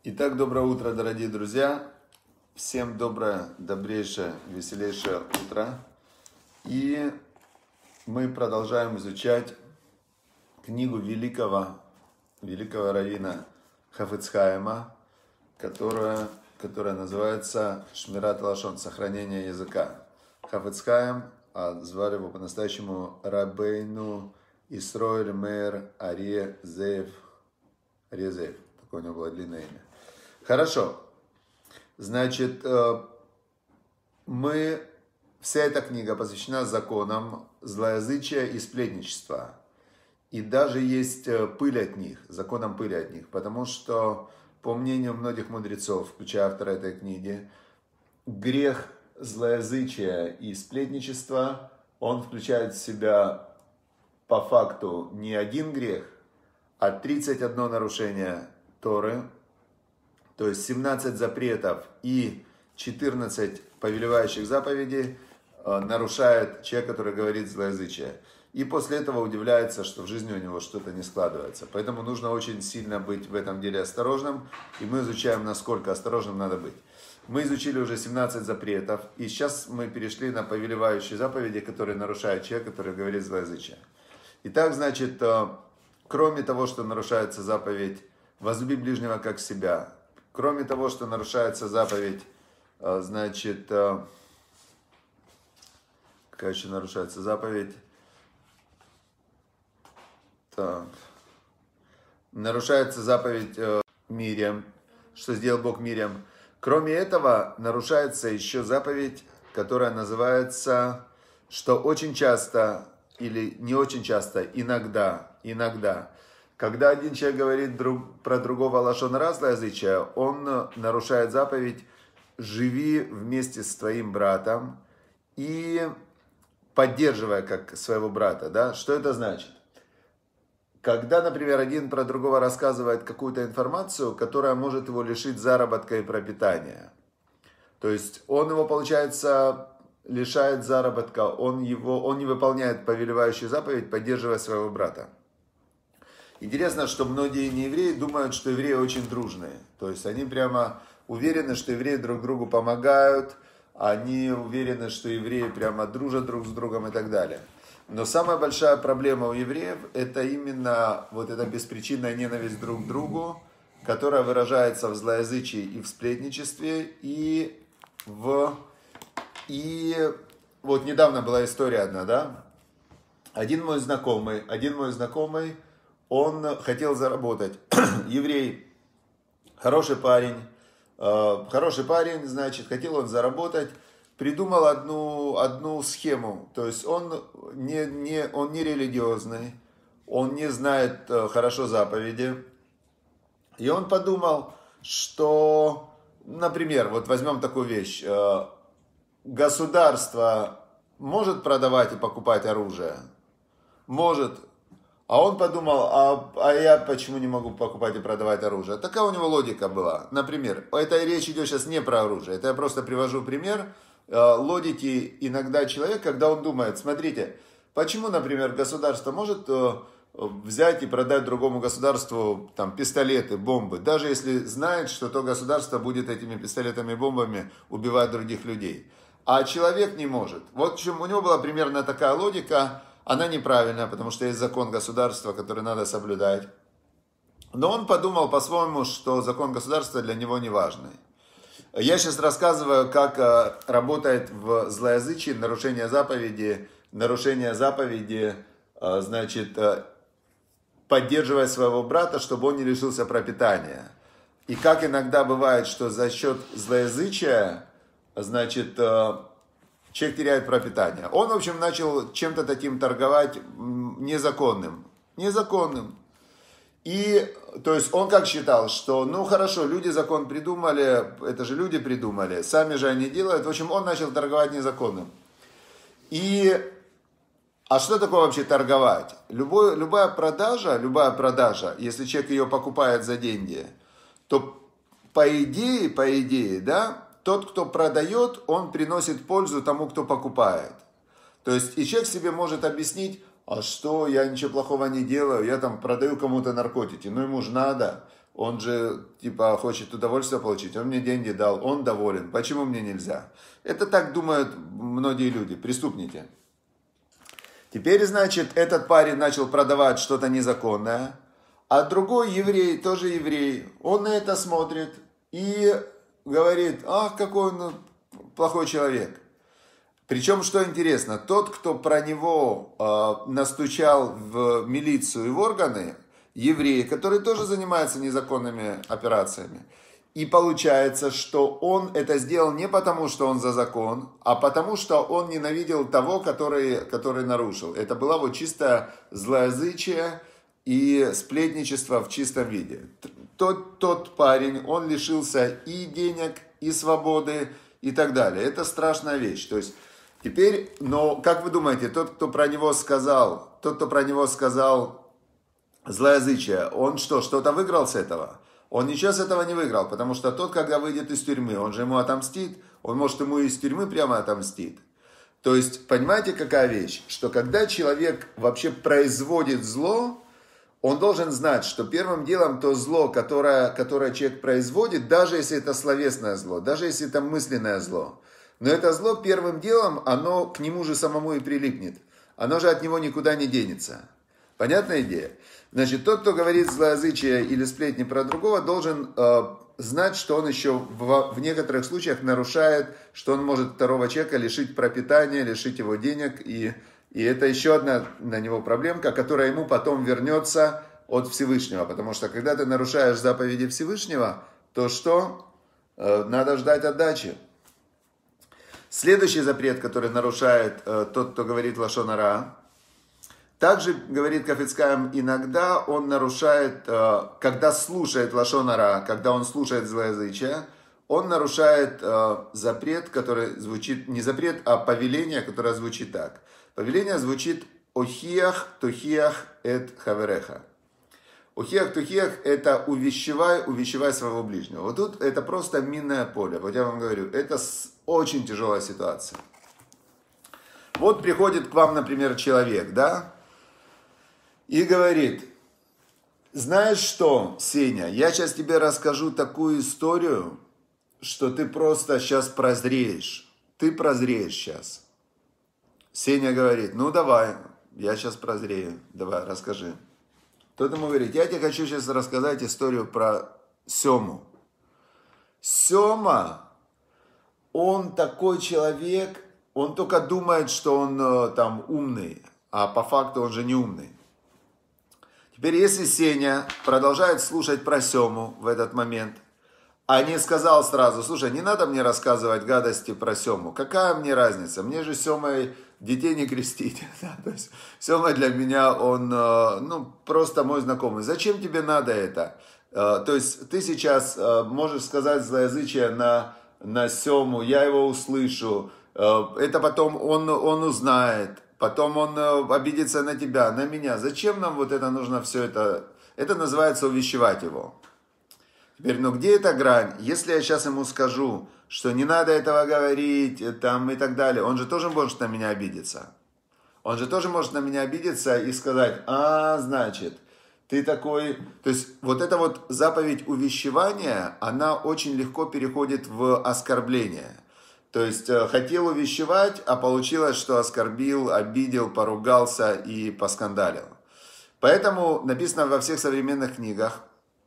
Итак, доброе утро, дорогие друзья. Всем доброе, добрейшее, веселейшее утро. И мы продолжаем изучать книгу великого раввина Хафец Хаима, которая называется «Шмират лашон», «Сохранение языка». Хафец Хаим, звали его по-настоящему Рабейну Исроэль Меир Арье Зеев. Такое у него было длинное имя. Хорошо. Значит, вся эта книга посвящена законам злоязычия и сплетничества. И даже есть пыль от них, законам пыли от них. Потому что, по мнению многих мудрецов, включая автора этой книги, грех злоязычия и сплетничества, он включает в себя по факту не один грех, а 31 нарушение Торы, то есть 17 запретов и 14 повелевающих заповедей нарушает человек, который говорит злоязычие. И после этого удивляется, что в жизни у него что-то не складывается. Поэтому нужно очень сильно быть в этом деле осторожным. И мы изучаем, насколько осторожным надо быть. Мы изучили уже 17 запретов. И сейчас мы перешли на повелевающие заповеди, которые нарушает человек, который говорит злоязычие. Итак, значит, кроме того, что нарушается заповедь «возлюби ближнего как себя», кроме того, что нарушается заповедь, значит, какая еще нарушается заповедь? Так. Нарушается заповедь Мирьям, что сделал Бог Мирьям. Кроме этого, нарушается еще заповедь, которая называется, что очень часто, или не очень часто, иногда, когда один человек говорит про другого лашон ара злоязычия, он нарушает заповедь «живи вместе с твоим братом» и поддерживая как своего брата. Да? Что это значит? Когда, например, один про другого рассказывает какую-то информацию, которая может его лишить заработка и пропитания. То есть он его, получается, лишает заработка, он не выполняет повелевающую заповедь, поддерживая своего брата. Интересно, что многие неевреи думают, что евреи очень дружные. То есть они прямо уверены, что евреи друг другу помогают, они уверены, что евреи прямо дружат друг с другом и так далее. Но самая большая проблема у евреев – это именно вот эта беспричинная ненависть друг к другу, которая выражается в злоязычии и в сплетничестве, и вот недавно была история одна, да? Один мой знакомый, он хотел заработать. Еврей, хороший парень, значит, хотел он заработать, придумал одну схему. То есть он не религиозный, он не знает хорошо заповеди. И он подумал, что, например, вот возьмем такую вещь. Государство может продавать и покупать оружие? Может. А он подумал, а я почему не могу покупать и продавать оружие? Такая у него логика была. Например, это речь идет сейчас не про оружие. Это я просто привожу пример логики иногда человека, когда он думает, смотрите, почему, например, государство может взять и продать другому государству там, пистолеты, бомбы, даже если знает, что то государство будет этими пистолетами и бомбами убивать других людей. А человек не может. Вот в чем у него была примерно такая логика. Она неправильная, потому что есть закон государства, который надо соблюдать. Но он подумал по-своему, что закон государства для него не важный. Я сейчас рассказываю, как работает в злоязычии нарушение заповеди, значит, поддерживая своего брата, чтобы он не лишился пропитания. И как иногда бывает, что за счет злоязычия, значит, человек теряет пропитание. Он, в общем, начал чем-то таким торговать незаконным. И, то есть, он как считал, что, ну, хорошо, люди закон придумали, это же люди придумали, сами же они делают. В общем, он начал торговать незаконным. А что такое вообще торговать? Любая продажа, если человек ее покупает за деньги, то по идее, да, тот, кто продает, он приносит пользу тому, кто покупает. То есть, и человек себе может объяснить, а что, я ничего плохого не делаю, я там продаю кому-то наркотики, ну ему же надо. Он же, типа, хочет удовольствие получить. Он мне деньги дал, он доволен. Почему мне нельзя? Это так думают многие люди, преступники. Теперь, значит, этот парень начал продавать что-то незаконное, а другой еврей, тоже еврей, он на это смотрит и говорит: ах, какой он плохой человек. Причем, что интересно, тот, кто про него настучал в милицию и в органы, евреи, которые тоже занимаются незаконными операциями. И получается, что он это сделал не потому, что он за закон, а потому, что он ненавидел того, который нарушил. Это было вот чисто злоязычие и сплетничество в чистом виде. Тот парень, он лишился и денег, и свободы, и так далее. Это страшная вещь. То есть теперь, но как вы думаете, тот, кто про него сказал злоязычие, он что-то выиграл с этого? Он ничего с этого не выиграл, потому что тот, когда выйдет из тюрьмы, он же ему отомстит, он может ему из тюрьмы прямо отомстит. То есть, понимаете, какая вещь? Что когда человек вообще производит зло, он должен знать, что первым делом то зло, которое человек производит, даже если это словесное зло, даже если это мысленное зло, но это зло первым делом, оно к нему же самому и прилипнет. Оно же от него никуда не денется. Понятная идея? Значит, тот, кто говорит злоязычие или сплетни про другого, должен знать, что он еще в некоторых случаях нарушает, что он может второго человека лишить пропитания, лишить его денег. И это еще одна на него проблемка, которая ему потом вернется от Всевышнего. Потому что когда ты нарушаешь заповеди Всевышнего, то что? Надо ждать отдачи. Следующий запрет, который нарушает тот, кто говорит лашон ара, также, говорит Хафец Хаим, иногда он нарушает, когда слушает лашон ара, когда он слушает злоязычие, он нарушает запрет, который звучит, не запрет, а повеление, которое звучит так. Повеление звучит «Охиях тухиях эт хавереха». «Охиях тухиях» – это увещевай своего ближнего. Вот тут это просто минное поле. Вот я вам говорю, это очень тяжелая ситуация. Вот приходит к вам, например, человек, да? И говорит: знаешь что, Сеня, я сейчас тебе расскажу такую историю, что ты просто сейчас прозреешь. Ты прозреешь сейчас. Сеня говорит: ну давай, я сейчас прозрею. Давай, расскажи. Тот ему говорит: я тебе хочу сейчас рассказать историю про Сему. Сема, он такой человек, он только думает, что он там умный, а по факту он же не умный. Теперь, если Сеня продолжает слушать про Сему в этот момент, а не сказал сразу: слушай, не надо мне рассказывать гадости про Сему, какая мне разница, мне же Семой детей не крестить. То есть Сема для меня, он просто мой знакомый. Зачем тебе надо это? То есть ты сейчас можешь сказать злоязычие на Сему, я его услышу, это потом он узнает. Потом он обидится на тебя, на меня. Зачем нам вот это нужно все это? Это называется увещевать его. Теперь, где эта грань? Если я сейчас ему скажу, что не надо этого говорить, там и так далее, он же тоже может на меня обидеться. Он же тоже может на меня обидеться и сказать: значит, ты такой... То есть, вот эта вот заповедь увещевания, она очень легко переходит в оскорбление. То есть, хотел увещевать, а получилось, что оскорбил, обидел, поругался и поскандалил. Поэтому написано во всех современных книгах,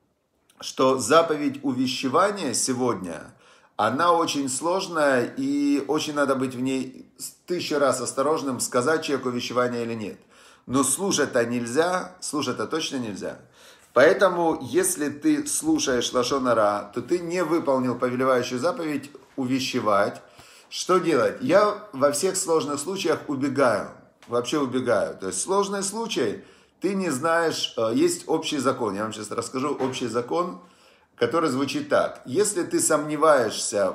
что заповедь увещевания сегодня, она очень сложная, и очень надо быть в ней 1000 раз осторожным, сказать человеку увещевание или нет. Но слушать-то нельзя, слушать-то точно нельзя. Поэтому, если ты слушаешь лашон ара, то ты не выполнил повелевающую заповедь увещевать. Что делать? Я во всех сложных случаях убегаю. Вообще убегаю. То есть сложный случай, ты не знаешь, есть общий закон. Я вам сейчас расскажу общий закон, который звучит так. Если ты сомневаешься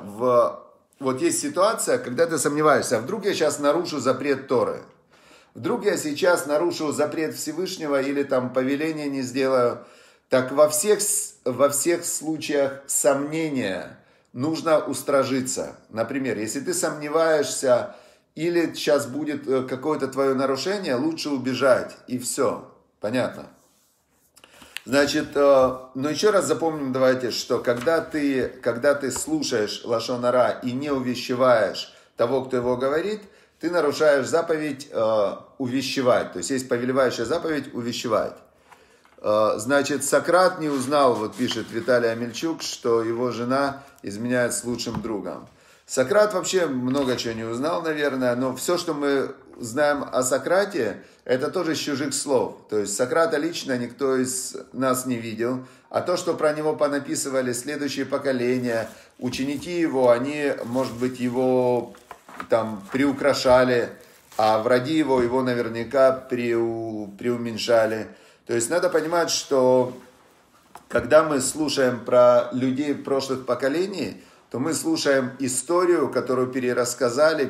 Вот есть ситуация, когда ты сомневаешься, вдруг я сейчас нарушу запрет Торы. Вдруг я сейчас нарушу запрет Всевышнего или там повеление не сделаю. Так во всех случаях сомнения нужно устражиться. Например, если ты сомневаешься или сейчас будет какое-то твое нарушение, лучше убежать и все. Понятно? Значит, но еще раз запомним, давайте, что когда ты слушаешь лашон ара и не увещеваешь того, кто его говорит, ты нарушаешь заповедь увещевать. То есть есть повелевающая заповедь увещевать. Значит, Сократ не узнал, вот пишет Виталий Амельчук, что его жена изменяет с лучшим другом. Сократ вообще много чего не узнал, наверное, но все, что мы знаем о Сократе, это тоже из чужих слов. То есть Сократа лично никто из нас не видел, а то, что про него понаписывали следующие поколения, ученики его, они, может быть, его там приукрашали, а враги его наверняка преуменьшали. То есть надо понимать, что когда мы слушаем про людей прошлых поколений, то мы слушаем историю, которую пересказали,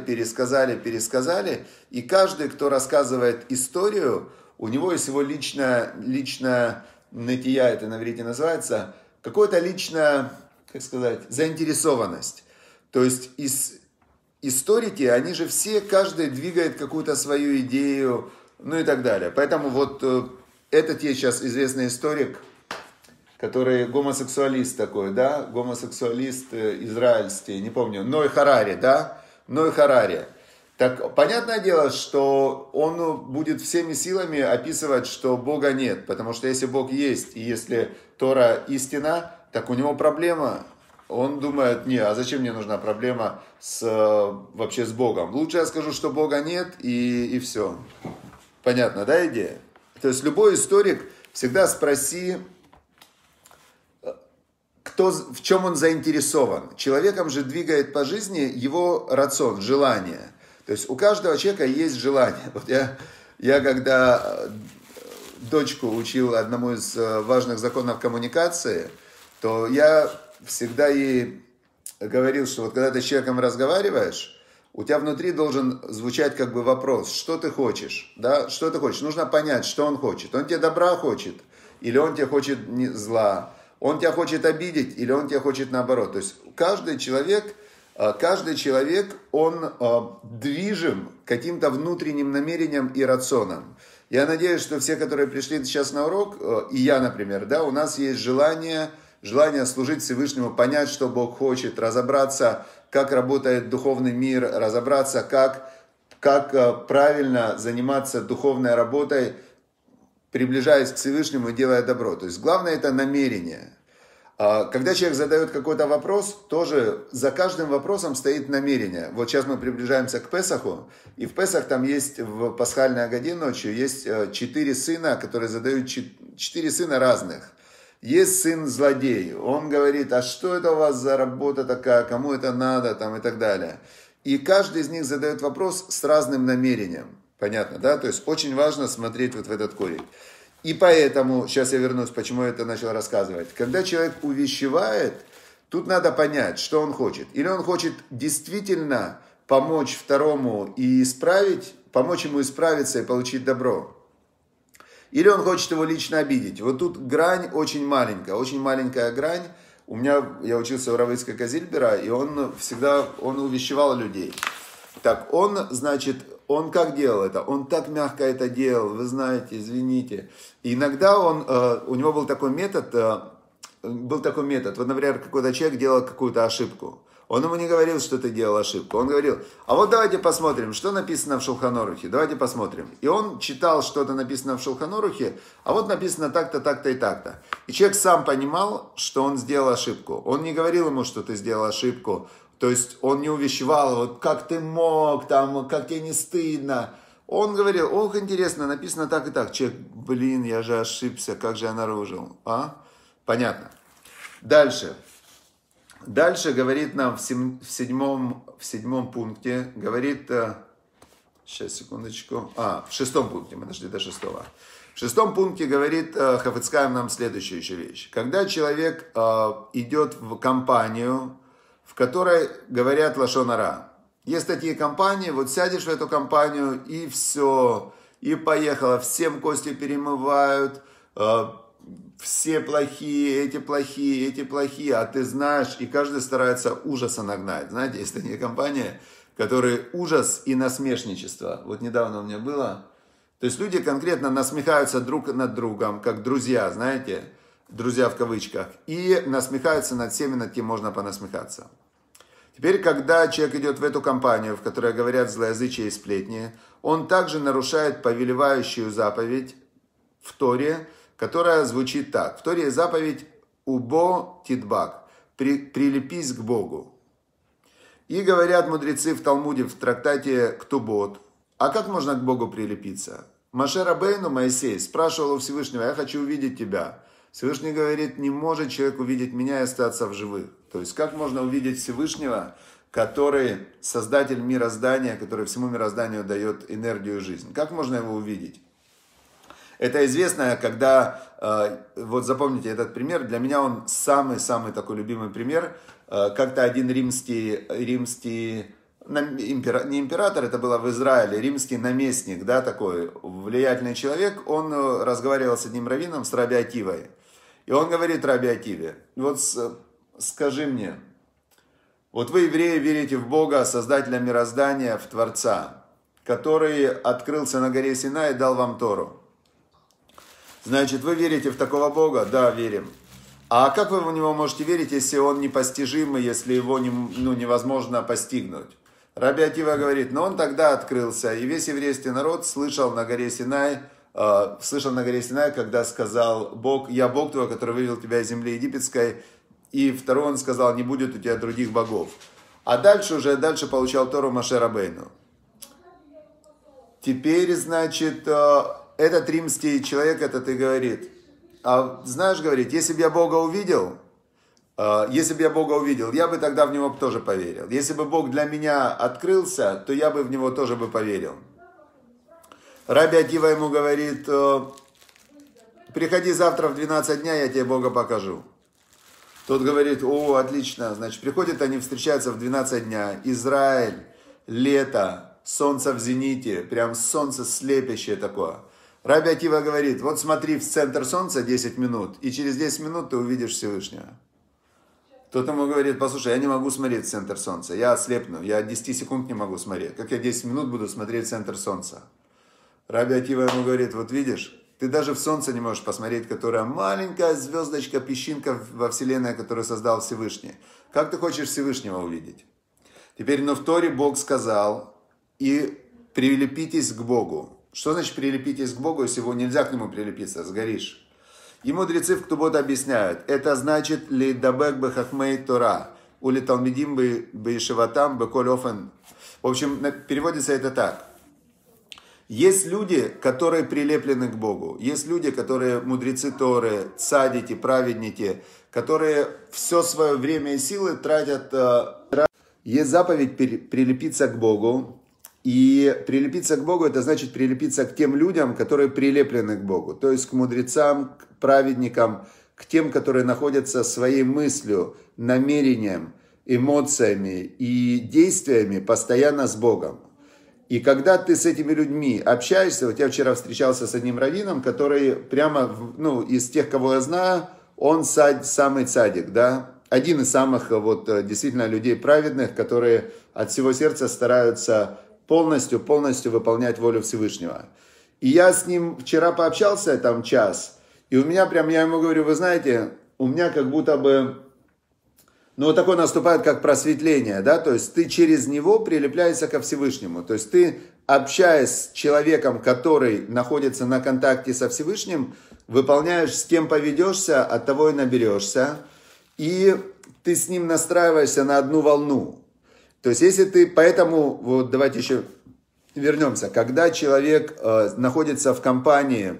и каждый, кто рассказывает историю, у него есть его личная нытия, это на иврите называется, какая-то личная, как сказать, заинтересованность. То есть историки, они же все, каждый двигает какую-то свою идею, ну и так далее. Поэтому вот этот есть сейчас известный историк, который гомосексуалист такой, да, гомосексуалист израильский, не помню, Ной Харари, да, Ной Харари. Так, понятное дело, что он будет всеми силами описывать, что Бога нет, потому что если Бог есть, и если Тора истина, так у него проблема. Он думает, не, а зачем мне нужна проблема вообще с Богом? Лучше я скажу, что Бога нет, и все. Понятно, да, идея? То есть любой историк всегда спроси, в чем он заинтересован. Человеком же двигает по жизни его рацион, желание. То есть у каждого человека есть желание. Вот я когда дочку учил одному из важных законов коммуникации, то я всегда ей говорил, что вот когда ты с человеком разговариваешь, у тебя внутри должен звучать как бы вопрос, что ты хочешь, да, что ты хочешь. Нужно понять, что он хочет. Он тебе добра хочет, или он тебе хочет зла. Он тебя хочет обидеть, или он тебя хочет наоборот. То есть каждый человек, он движим каким-то внутренним намерением и рационом. Я надеюсь, что все, которые пришли сейчас на урок, и я, например, да, у нас есть желание служить Всевышнему, понять, что Бог хочет, разобраться, как работает духовный мир, разобраться, как правильно заниматься духовной работой, приближаясь к Всевышнему и делая добро. То есть главное это намерение. Когда человек задает какой-то вопрос, тоже за каждым вопросом стоит намерение. Вот сейчас мы приближаемся к Песаху, и в Песах там есть, в пасхальной Агаде ночью, есть 4 сына, которые задают 4 сына разных. Есть сын злодей, он говорит, а что это у вас за работа такая, кому это надо, там и так далее. И каждый из них задает вопрос с разным намерением. Понятно, да? То есть очень важно смотреть вот в этот корень. И поэтому, сейчас я вернусь, почему я это начал рассказывать. Когда человек увещевает, тут надо понять, что он хочет. Или он хочет действительно помочь второму и помочь ему исправиться и получить добро. Или он хочет его лично обидеть. Вот тут грань очень маленькая грань. Я учился у Рава Ицхака Зильбера, и он увещевал людей. Так, он как делал это? Он так мягко это делал, вы знаете, извините. И иногда у него был такой метод, вот, например, какой-то человек делал какую-то ошибку. Он ему не говорил, что ты делал ошибку. Он говорил, а вот давайте посмотрим, что написано в Шулхан Арухе. Давайте посмотрим. И он читал, что-то написано в Шулхан Арухе, а вот написано так-то, так-то и так-то. И человек сам понимал, что он сделал ошибку. Он не говорил ему, что ты сделал ошибку. То есть он не увещевал, вот как ты мог, там, как тебе не стыдно. Он говорил, ох, интересно, написано так и так. Человек, блин, я же ошибся, как же я нарушил. Понятно. Дальше говорит нам в седьмом пункте, говорит, сейчас, секундочку, в шестом пункте, мы дошли до шестого. В шестом пункте говорит Хафец Хаим нам следующую еще вещь. Когда человек идет в компанию, в которой говорят лашон ара. Есть такие компании, вот сядешь в эту компанию и все, и поехало, всем кости перемывают, все плохие, эти плохие, а ты знаешь, и каждый старается ужаса нагнать. Знаете, есть такие компании, которые ужас и насмешничество. Вот недавно у меня было, То есть люди конкретно насмехаются друг над другом, как друзья, знаете, друзья в кавычках, и насмехаются над всеми, над кем можно понасмехаться. Теперь, когда человек идет в эту компанию, в которой говорят злоязычие и сплетни, он также нарушает повелевающую заповедь в Торе, которая звучит так. В Торе есть заповедь «Убо тидбак» – «прилепись к Богу». И говорят мудрецы в Талмуде, в трактате «Ктубот», а как можно к Богу прилепиться? Моше Рабейну, Моисей, спрашивал у Всевышнего: «Я хочу увидеть тебя». Всевышний говорит: не может человек увидеть меня и остаться в живых. То есть, как можно увидеть Всевышнего, который создатель мироздания, который всему мирозданию дает энергию и жизнь? Как можно его увидеть? Это известно, когда, вот запомните этот пример, для меня он самый-самый такой любимый пример. Как-то один римский, не император, это было в Израиле, римский наместник, да, такой влиятельный человек, он разговаривал с одним раввином, с Раби Акивой. И он говорит Раби Акиве: вот скажи мне, вот вы, евреи, верите в Бога, Создателя мироздания, в Творца, который открылся на горе Синай и дал вам Тору. Значит, вы верите в такого Бога? Да, верим. А как вы в него можете верить, если он непостижимый, если его невозможно постигнуть? Раби Акива говорит: но он тогда открылся, и весь еврейский народ слышал на горе Синай, когда сказал Бог: «Я Бог твой, который вывел тебя из земли египетской». И второй он сказал: «Не будет у тебя других богов». А дальше получал Тору Моше Рабейну. Теперь, значит, этот римский человек этот и говорит: а знаешь, говорит, если бы я Бога увидел, я бы тогда в него тоже поверил. Если бы Бог для меня открылся, то я бы в него тоже бы поверил. Раби Акива ему говорит: приходи завтра в 12 дня, я тебе Бога покажу. Тот говорит: о, отлично. Значит, приходят они, встречаются в 12 дня. Израиль, лето, солнце в зените, прям солнце слепящее такое. Раби Акива говорит: вот смотри в центр солнца 10 минут, и через 10 минут ты увидишь Всевышнего. Тот ему говорит: послушай, я не могу смотреть в центр солнца, я ослепну, я 10 секунд не могу смотреть. Как я 10 минут буду смотреть в центр солнца? Раби Акива ему говорит: вот видишь, ты даже в солнце не можешь посмотреть, которая маленькая звездочка, песчинка во вселенной, которую создал Всевышний. Как ты хочешь Всевышнего увидеть? Теперь, но в Торе Бог сказал: и прилепитесь к Богу. Что значит прилепитесь к Богу, если его нельзя к нему прилепиться, сгоришь? И мудрецы в Ктубот объясняют: это значит лидабек бехахмей Тора, ули талмидим бешеватам беколь офен. В общем, переводится это так. Есть люди, которые прилеплены к Богу. Есть люди, которые мудрецы Торы, цадики, праведники, которые все свое время и силы тратят. Есть заповедь прилепиться к Богу. И прилепиться к Богу, это значит прилепиться к тем людям, которые прилеплены к Богу. То есть к мудрецам, к праведникам, к тем, которые находятся своей мыслью, намерением, эмоциями и действиями постоянно с Богом. И когда ты с этими людьми общаешься, вот я вчера встречался с одним раввином, который прямо, из тех, кого я знаю, он самый цадик, да, один из самых вот действительно людей праведных, которые от всего сердца стараются полностью выполнять волю Всевышнего. И я с ним вчера пообщался там час, и у меня прям, я ему говорю: вы знаете, у меня как будто бы, вот такое наступает, как просветление, да, то есть ты через него прилепляешься ко Всевышнему, то есть ты, общаясь с человеком, который находится на контакте со Всевышним, выполняешь, с кем поведешься, от того и наберешься, и ты с ним настраиваешься на одну волну. То есть, если ты, поэтому, вот давайте еще вернемся, когда человек находится в компании,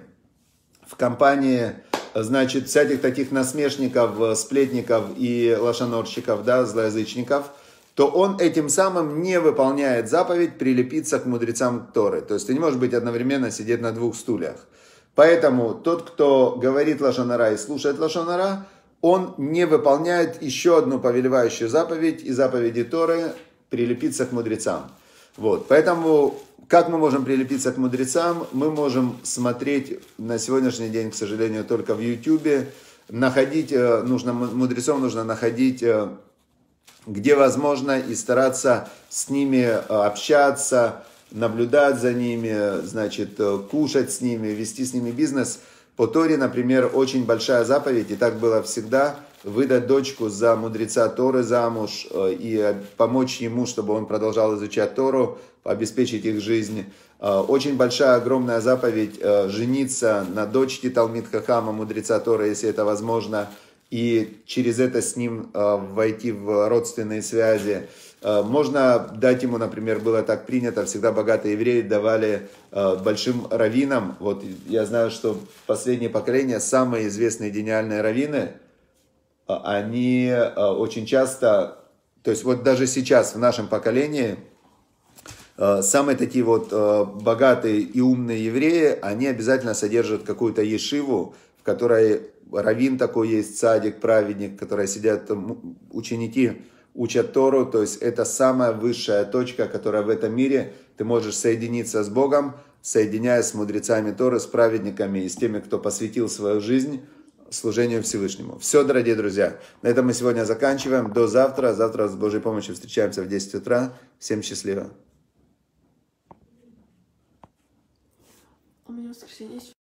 значит, всяких таких насмешников, сплетников и лошанорщиков, да, злоязычников, то он этим самым не выполняет заповедь прилепиться к мудрецам Торы. То есть, ты не можешь быть одновременно сидеть на двух стульях. Поэтому тот, кто говорит лашон ара и слушает лашон ара, он не выполняет еще одну повелевающую заповедь из заповеди Торы – прилепиться к мудрецам. Вот. Поэтому, как мы можем прилепиться к мудрецам? Мы можем смотреть на сегодняшний день, к сожалению, только в YouTube. Мудрецов нужно находить, где возможно, и стараться с ними общаться, наблюдать за ними, значит, кушать с ними, вести с ними бизнес. По Торе, например, очень большая заповедь, и так было всегда, выдать дочку за мудреца Торы замуж и помочь ему, чтобы он продолжал изучать Тору, обеспечить их жизнь. Очень большая, огромная заповедь жениться на дочке Талмид Хахама, мудреца Торы, если это возможно, и через это с ним войти в родственные связи. Можно дать ему, например, было так принято, всегда богатые евреи давали большим раввинам. Вот я знаю, что последнее поколение, самые известные гениальные раввины, они очень часто, то есть вот даже сейчас в нашем поколении, самые такие вот богатые и умные евреи, они обязательно содержат какую-то ешиву, в которой раввин такой есть, цадик, праведник, в которой сидят ученики, учат Тору, то есть это самая высшая точка, которая в этом мире, ты можешь соединиться с Богом, соединяясь с мудрецами Торы, с праведниками и с теми, кто посвятил свою жизнь служению Всевышнему. Все, дорогие друзья, на этом мы сегодня заканчиваем. До завтра. Завтра с Божьей помощью встречаемся в 10 утра. Всем счастливо. У меня воскресенье есть.